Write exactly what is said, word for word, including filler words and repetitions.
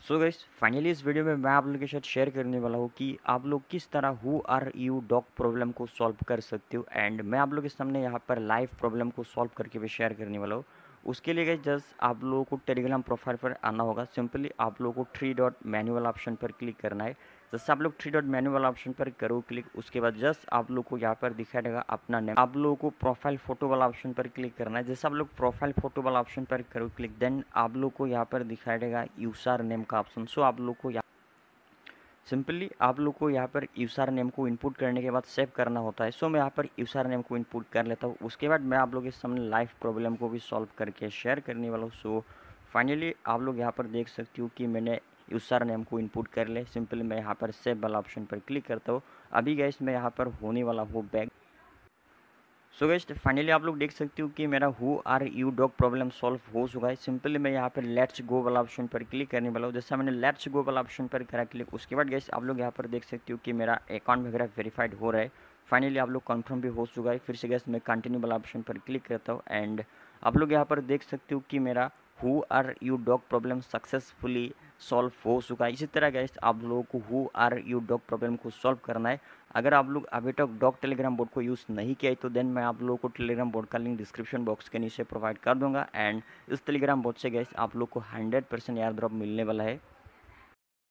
सो guys finally इस video में मैं आप लोगों के साथ शेयर करने वाला हूँ कि आप लोग किस तरह who are you dog problem को सॉल्व कर सकते हो। एंड मैं आप लोगों के सामने यहाँ पर लाइव प्रॉब्लम को सॉल्व करके भी शेयर करने वाला हूँ। उसके लिए गाइस जस्ट आप लोगों को टेलीग्राम प्रोफाइल पर आना होगा। सिंपली आप लोगों को थ्री डॉट मैनुअल ऑप्शन पर क्लिक करना है। जैसे आप लोग थ्री डॉट मैनुअल ऑप्शन पर करो क्लिक, उसके बाद जस्ट आप लोग को यहाँ पर दिखाई देगा अपना नेम। आप लोगों को प्रोफाइल फोटो वाला ऑप्शन पर क्लिक करना है। जैसे आप लोग प्रोफाइल फोटो वाला ऑप्शन पर करो क्लिक, देन आप लोग को यहाँ पर दिखाई देगा यूजर नेम का ऑप्शन। सो आप लोग को सिंपली आप लोग को यहाँ पर यूज़र नेम को इनपुट करने के बाद सेव करना होता है। सो मैं यहाँ पर यूज़र नेम को इनपुट कर लेता हूँ। उसके बाद मैं आप लोगों के सामने लाइव प्रॉब्लम को भी सॉल्व करके शेयर करने वाला हूँ। सो फाइनली आप लोग यहाँ पर देख सकते हो कि मैंने यूज़र नेम को इनपुट कर ले। सिंपली मैं यहाँ पर सेव वाला ऑप्शन पर क्लिक करता हूँ। अभी गैस मैं यहाँ पर होने वाला हूँ बैक। सो गाइस फाइनली आप लोग देख सकते हो कि मेरा who are you dog problem solve हो चुका है। सिंपली मैं यहाँ पर लेट्स गो वाला ऑप्शन पर क्लिक करने वाला हूँ। जैसा मैंने लेट्स गो वाला ऑप्शन पर करा क्लिक, उसके बाद गाइस आप लोग यहाँ पर देख सकते हो कि मेरा अकाउंट वगैरह वेरीफाइड हो रहा है। फाइनली आप लोग कंफर्म भी हो चुका है। फिर से गाइस मैं कंटिन्यू वाला ऑप्शन पर क्लिक करता हूँ एंड आप लोग यहाँ पर देख सकते हो कि मेरा who are you dog problem successfully solve हो चुका है। इसी तरह गाइस आप लोगों को who are you dog problem को सॉल्व करना है। अगर आप लोग अभी तक डॉग टेलीग्राम बोर्ड को यूज़ नहीं किया है तो देन मैं आप लोगों को टेलीग्राम बोर्ड का लिंक डिस्क्रिप्शन बॉक्स के नीचे प्रोवाइड कर दूंगा। एंड इस टेलीग्राम बोर्ड से गाइस आप लोग को हंड्रेड परसेंट एयर ड्रॉप मिलने वाला है।